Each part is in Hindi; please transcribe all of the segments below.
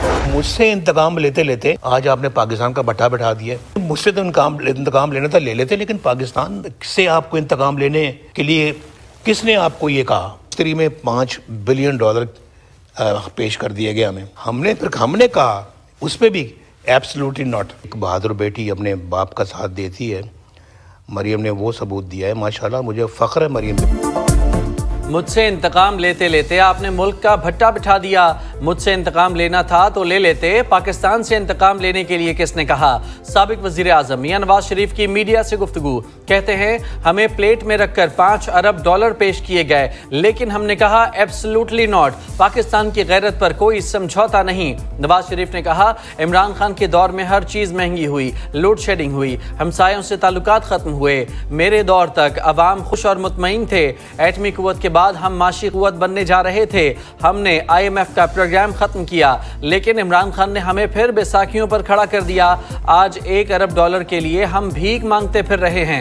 मुझसे इंतकाम लेते लेते आज आपने पाकिस्तान का भट्टा बैठा दिया। मुझसे तो इंतकाम लेना था ले लेते, लेकिन पाकिस्तान से आपको इंतकाम लेने के लिए किसने आपको ये कहा? मिस्त्री में $5 बिलियन पेश कर दिया गया हमें। हमने कहा उस पर भी एब्सोल्युटली नॉट। एक बहादुर बेटी अपने बाप का साथ देती है, मरियम ने वो सबूत दिया है। माशाल्लाह, मुझे फ़ख्र है मरियम पे। मुझसे इंतकाम लेते लेते आपने मुल्क का भट्टा बिठा दिया। मुझसे इंतकाम लेना था तो ले लेते, पाकिस्तान से इंतकाम लेने के लिए किसने कहा? साबिक वजीर आजम मियां नवाज शरीफ की मीडिया से गुफ्तगू। कहते हैं हमें प्लेट में रखकर $5 अरब पेश किए गए, लेकिन हमने कहा एब्सोल्युटली नॉट, पाकिस्तान की गैरत पर कोई समझौता नहीं। नवाज शरीफ ने कहा इमरान खान के दौर में हर चीज महंगी हुई, लोड शेडिंग हुई, हमसायों से ताल्लुकात खत्म हुए। मेरे दौर तक अवाम खुश और मुतमईन थे। एटमी कुव्वत के बाद हम माशी कुव्वत बनने जा रहे थे। हमने IMF का प्रोग्राम खत्म किया, लेकिन इमरान खान ने हमें फिर बैसाखियों पर खड़ा कर दिया। आज $1 अरब के लिए हम भीख मांगते फिर रहे हैं।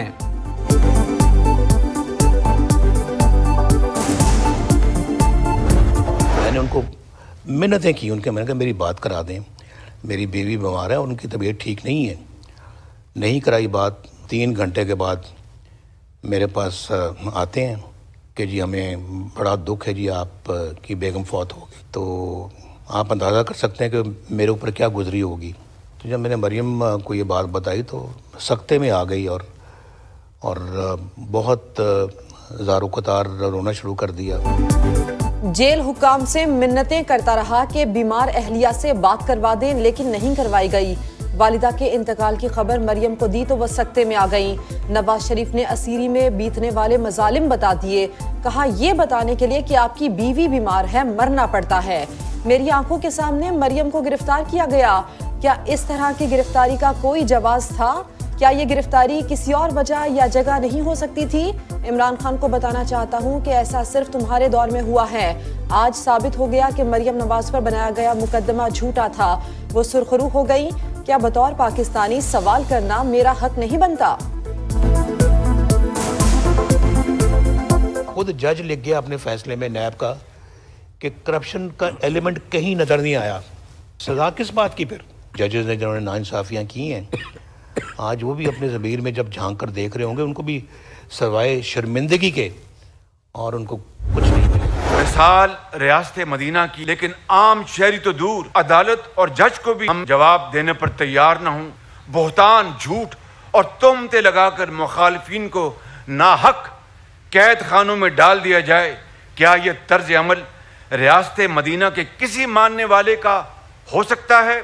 मैंने उनको मिन्नतें की, मैंने कहा मेरी बात करा दें, मेरी बीवी बीमार है और उनकी तबीयत ठीक नहीं है। नहीं कराई बात। 3 घंटे के बाद मेरे पास आते हैं कि जी हमें बड़ा दुख है जी, आप की बेगम फौत हो गई। तो आप अंदाज़ा कर सकते हैं कि मेरे ऊपर क्या गुजरी होगी। तो जब मैंने मरियम को ये बात बताई तो सख्ते में आ गई और बहुत ज़ारो कतार रोना शुरू कर दिया। जेल हुक्काम से मिन्नतें करता रहा कि बीमार अहलिया से बात करवा दें, लेकिन नहीं करवाई गई। वालिदा के इंतकाल की खबर मरियम को दी तो वह सख्ते में आ गईं। नवाज शरीफ ने असीरी में बीतने वाले मजालिम बता दिए। कहा यह बताने के लिए कि आपकी बीवी बीमार है, मरना पड़ता है। मेरी आंखों के सामने मरियम को गिरफ्तार किया गया। क्या इस तरह की गिरफ्तारी का कोई जवाज था? क्या ये गिरफ्तारी किसी और वजह या जगह नहीं हो सकती थी? इमरान खान को बताना चाहता हूँ कि ऐसा सिर्फ तुम्हारे दौर में हुआ है। आज साबित हो गया कि मरियम नवाज पर बनाया गया मुकदमा झूठा था। वो सुरखरू हो गई। क्या बतौर पाकिस्तानी सवाल करना मेरा हक नहीं बनता? खुद जज लिख गया अपने फैसले में नैब का कि करप्शन का एलिमेंट कहीं नजर नहीं आया। सजा किस बात की? फिर जजेस ने जिन्होंने नाइंसाफियां की हैं, आज वो भी अपने ज़मीर में जब झांक कर देख रहे होंगे, उनको भी सवाए शर्मिंदगी के और उनको कुछ नहीं मिलेगा। मिसाल रियासत मदीना की, लेकिन आम शहरी तो दूर, अदालत और जज को भी हम जवाब देने पर तैयार न हूं। बोहतान, झूठ और तोहमतें लगाकर मुखालिफिन को नाहक कैद खानों में डाल दिया जाए, क्या यह तर्ज अमल रियासत मदीना के किसी मानने वाले का हो सकता है?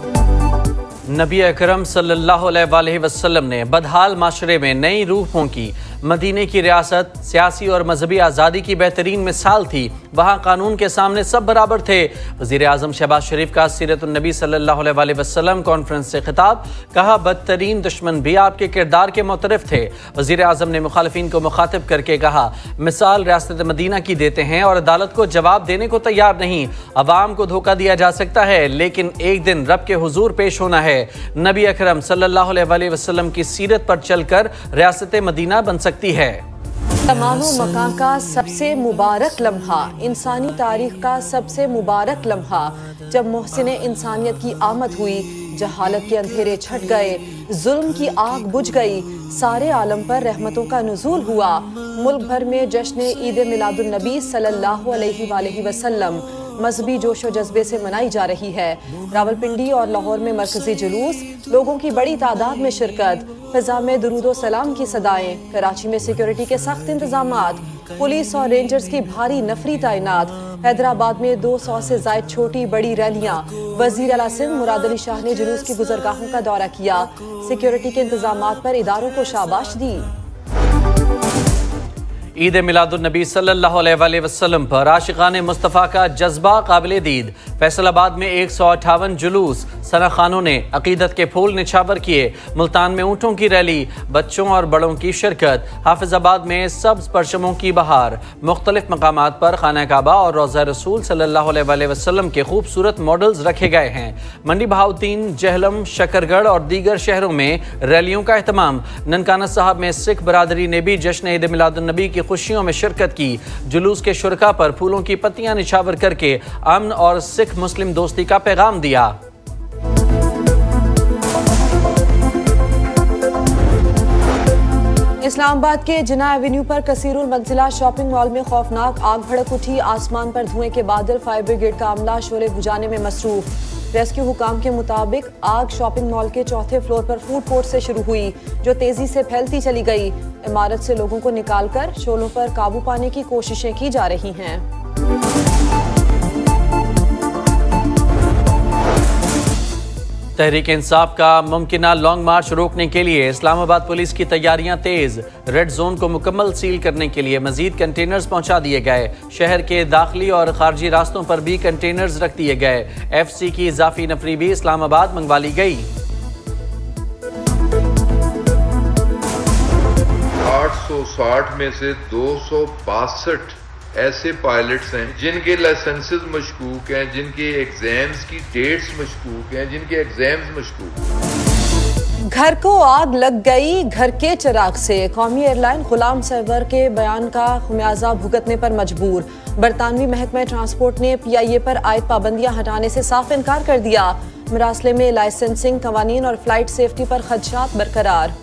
नबी अकरम सल्लल्लाहु अलैहि वसल्लम ने बदहाल माशरे में नई रूह फूंकी। मदीने की रियासत सियासी और मजहबी आज़ादी की बेहतरीन मिसाल थी। वहाँ कानून के सामने सब बराबर थे। वज़ीर आज़म शहबाज शरीफ का सीरत-उन-नबी सल्लल्लाहु अलैहि वसल्लम कॉन्फ्रेंस से खिताब। कहा बदतरीन दुश्मन भी आपके किरदार के मुतरफ थे। वज़ीर आज़म ने मुखालिफिन को मुखातिब करके कहा मिसाल रियासत मदीना की देते हैं और अदालत को जवाब देने को तैयार नहीं। अवाम को धोखा दिया जा सकता है, लेकिन एक दिन रब के हुजूर पेश होना है। नबी अकरम सल्लल्लाहु अलैहि वसल्लम की सीरत पर चलकर रियासत मदीना बन सकती है। तमानो मकान का सबसे मुबारक लम्हा, इंसानी तारीख का सबसे मुबारक लम्हा, जब मोहसिन इंसानियत की आमद हुई, जहालत के अंधेरे छट गए, जुल्म की आग बुझ गई, सारे आलम पर रहमतों का नुज़ूल हुआ। मुल्क भर में जश्न ईद मिलादुन नबी सल्लल्लाहु अलैहि वसल्लम मजहबी जोशो जज्बे से मनाई जा रही है। रावलपिंडी और लाहौर में मरकजी जुलूस, लोगों की बड़ी तादाद में शिरकत, फिजा में दुरूदो सलाम की सदाएं। कराची में सिक्योरिटी के सख्त इंतजामात, पुलिस और रेंजर्स की भारी नफरी तैनात। हैदराबाद में 200 से जायद छोटी बड़ी रैलियां। वजीर आला सिंध मुराद अली शाह ने जुलूस की गुजरगाहों का दौरा किया। सिक्योरिटी के इंतजामात पर इदारों को शाबाश दी। ईद मिलादुन्नबी सल्लल्लाहु अलैहि वसल्लम पर आशिकाने मुस्तफ़ा का जज्बा काबिल दीद। फैसलाबाद में 158 जुलूस, सना खानों ने अकीदत के फूल निछावर किए। मुल्तान में ऊँटों की रैली, बच्चों और बड़ों की शिरकत। हाफिजाबाद में सब्ज परचमों की बहार। मुख्तलिफ मकामात पर खाना काबा और रोज़ा रसूल सल्लल्लाहु अलैहि वसल्लम के खूबसूरत मॉडल्स रखे गए हैं। मंडी बहाउद्दीन, जहलम, शकरगढ़ और दीगर शहरों में रैलियों का एहतमाम। ननकाना साहब में सिख बरादरी ने भी जश्न ईद मिलादुन्नबी की खुशियों में शिरकत की। जुलूस के शुरका पर फूलों की पत्तियां निछावर करके अमन और सिख मुस्लिम दोस्ती का पैगाम दिया। इस्लामाबाद के जिना एवेन्यू पर कसीरुल मंजिला शॉपिंग मॉल में खौफनाक आग भड़क उठी। आसमान पर धुएं के बादल, फायर ब्रिगेड का अमला शोले बुझाने में मसरूफ। रेस्क्यू हुकाम के मुताबिक आग शॉपिंग मॉल के चौथे फ्लोर पर फूड कोर्ट से शुरू हुई, जो तेजी से फैलती चली गई। इमारत से लोगों को निकालकर शोलों पर काबू पाने की कोशिशें की जा रही हैं। तहरीक इंसाफ का मुमकिना लॉन्ग मार्च रोकने के लिए इस्लामाबाद पुलिस की तैयारियां तेज। रेड जोन को मुकम्मल सील करने के लिए मजीद कंटेनर्स पहुंचा दिए गए। शहर के दाखिली और खारजी रास्तों पर भी कंटेनर्स रख दिए गए। FC की इजाफी नफरी भी इस्लामाबाद मंगवा ली गई। 860 में से 262 ऐसे पायलट्स हैं जिनके लाइसेंसेस मशकूक हैं, जिनके एग्जाम्स की डेट्स मशकूक हैं, जिनके एग्जाम्स मशकूक। घर को आग लग गई घर के चिराग से। कौमी एयरलाइन गुलाम सरवर के बयान का खुमियाजा भुगतने पर मजबूर। बरतानवी महकमा ट्रांसपोर्ट ने PIA पर आयद पाबंदियां हटाने से साफ इनकार कर दिया। मरासले में लाइसेंसिंग कवानीन और फ्लाइट सेफ्टी पर खदशात बरकरार।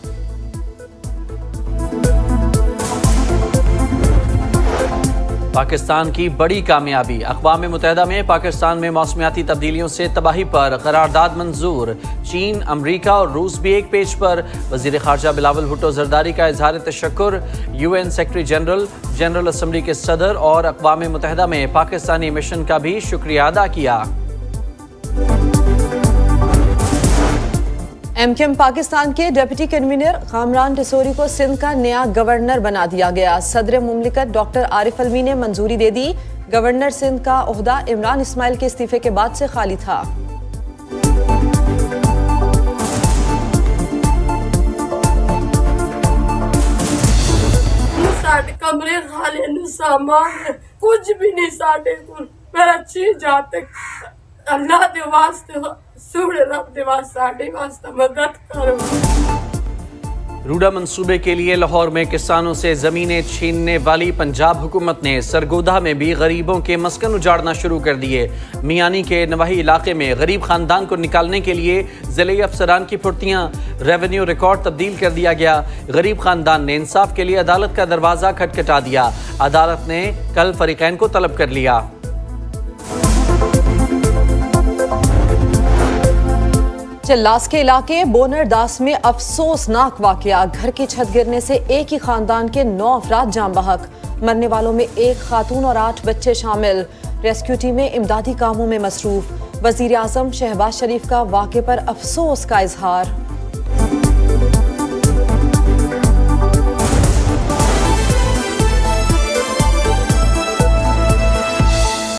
पाकिस्तान की बड़ी कामयाबी। अक़वाम मुत्तहिदा में पाकिस्तान में मौसमियाती तब्दीलियों से तबाही पर करारदाद मंजूर। चीन, अमरीका और रूस भी एक पेज पर। वज़ीर ख़ारजा बिलावल भुट्टो ज़रदारी का इज़हार तशक्कुर। UN secretary general, general assembly के सदर और अक़वाम मुत्तहिदा में पाकिस्तानी मिशन का भी शुक्रिया अदा किया। MKM पाकिस्तान के डिप्टी कन्वीनर कामरान टिसोरी को सिंध का नया गवर्नर बना दिया गया। सदर मुमलिकत डॉक्टर आरिफ अलवी ने मंजूरी दे दी। गवर्नर सिंध का ओहदा इमरान इस्माइल के इस्तीफे के बाद से खाली था। कमरे खाली सामान कुछ भी नहीं साढ़े को मेरा चीज जाते अल्लाह दे वास्ते सूड़े रब दे वास्ते मदद करो। रूडा मंसूबे के लिए लाहौर में किसानों से जमीनें छीनने वाली पंजाब हुकूमत ने सरगोदा में भी गरीबों के मस्कन उजाड़ना शुरू कर दिए। मियानी के नवाही इलाके में गरीब खानदान को निकालने के लिए ज़िले अफसरान की फुर्तियां, रेवेन्यू रिकॉर्ड तब्दील कर दिया गया। गरीब खानदान ने इंसाफ के लिए अदालत का दरवाज़ा खटखटा दिया। अदालत ने कल फरीकैन को तलब कर लिया। चिल्लास के इलाके बोनरदास में अफसोसनाक वाकया। घर की छत गिरने से एक ही खानदान के 9 अफराद जान बहक। मरने वालों में 1 खातून और 8 बच्चे शामिल। रेस्क्यू टीमें इमदादी कामों में मसरूफ। वजीर आजम शहबाज शरीफ का वाक़े पर अफसोस का इजहार।